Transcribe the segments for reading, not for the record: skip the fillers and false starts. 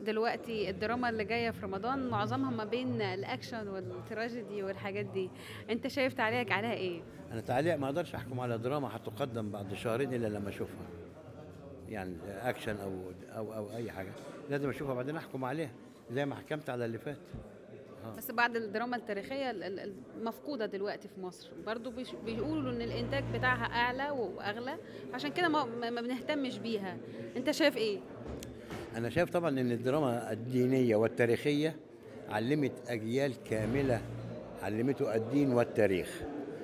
دلوقتي الدراما اللي جايه في رمضان معظمها ما بين الاكشن والتراجيدي والحاجات دي، انت شايف تعليقك عليها ايه؟ انا تعليق ما اقدرش احكم على دراما هتقدم بعد شهرين الا لما اشوفها. يعني اكشن او اي حاجه لازم اشوفها بعدين احكم عليها زي ما حكمت على اللي فات. بس بعد الدراما التاريخيه المفقوده دلوقتي في مصر برضو بيقولوا ان الانتاج بتاعها اعلى واغلى، عشان كده ما بنهتمش بيها. انت شايف ايه؟ انا شايف طبعا ان الدراما الدينيه والتاريخيه علمت اجيال كامله، علمته الدين والتاريخ.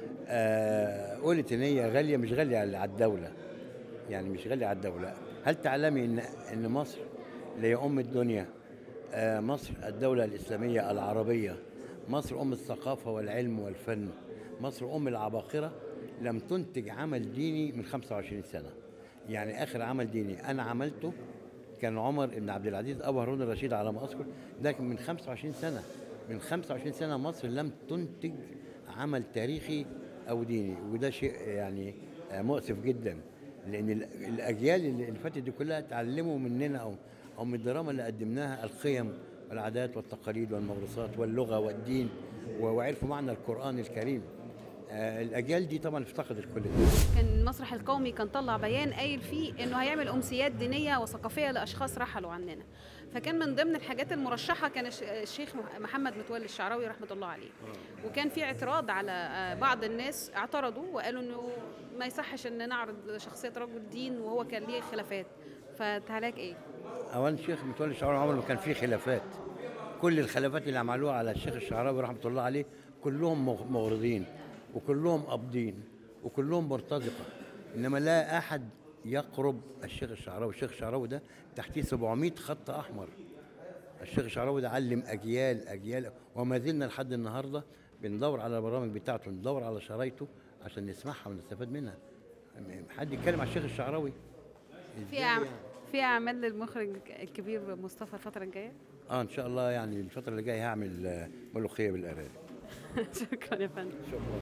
قلت ان هي غاليه، مش غاليه على الدوله، يعني مش غاليه على الدوله. هل تعلمي ان مصر اللي هي ام الدنيا، مصر الدوله الاسلاميه العربيه، مصر ام الثقافه والعلم والفن، مصر ام العباقره، لم تنتج عمل ديني من 25 سنه. يعني اخر عمل ديني انا عملته كان عمر بن عبد العزيز ابو هارون الرشيد على ما اذكر، ده كان من 25 سنه. من 25 سنه مصر لم تنتج عمل تاريخي او ديني، وده شيء يعني مؤسف جدا. لان الاجيال اللي فاتت دي كلها اتعلموا مننا او من الدراما اللي قدمناها القيم والعادات والتقاليد والموروثات واللغه والدين، وعرفوا معنى القران الكريم. الاجيال دي طبعا افتقدت كل ده. كان المسرح القومي كان طلع بيان قايل فيه انه هيعمل امسيات دينيه وثقافيه لاشخاص رحلوا عننا، فكان من ضمن الحاجات المرشحه كان الشيخ محمد متولي الشعراوي رحمه الله عليه. وكان في اعتراض على بعض الناس، اعترضوا وقالوا انه ما يصحش ان نعرض شخصيه رجل دين وهو كان ليه خلافات. فتعليقك ايه؟ اولا الشيخ متولي الشعراوي عمره ما كان فيه خلافات. كل الخلافات اللي عملوها على الشيخ الشعراوي رحمه الله عليه كلهم مغرضين، وكلهم قابضين، وكلهم مرتزقه. انما لا احد يقرب الشيخ الشعراوي. الشيخ الشعراوي ده تحتيه 700 خط احمر. الشيخ الشعراوي ده علم اجيال اجيال، وما زلنا لحد النهارده بندور على البرامج بتاعته، ندور على شرايطه عشان نسمعها ونستفاد منها. حد يتكلم على الشيخ الشعراوي في ازاي يعني؟ في اعمال للمخرج الكبير مصطفى الفتره الجايه؟ ان شاء الله، يعني الفتره اللي جايه هعمل ملوخيه بالارانب. شكرا يا فندم. شكرا.